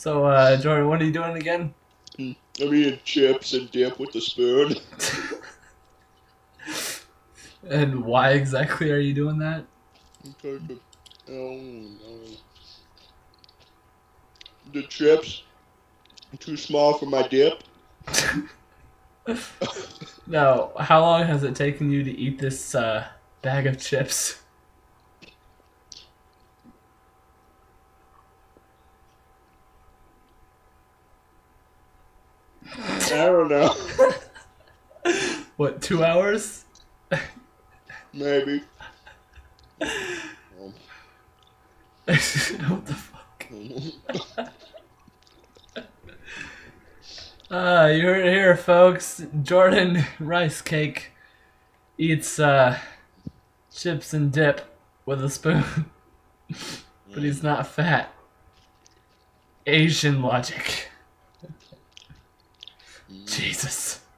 So, Jordan, what are you doing again? I'm eating chips and dip with the spoon. And why exactly are you doing that? Because the chips are too small for my dip. Now, how long has it taken you to eat this bag of chips? I don't know. What, 2 hours? Maybe. What the fuck? You heard it here, folks. Jordan Rice Cake eats chips and dip with a spoon, but he's not fat. Asian logic. Jesus.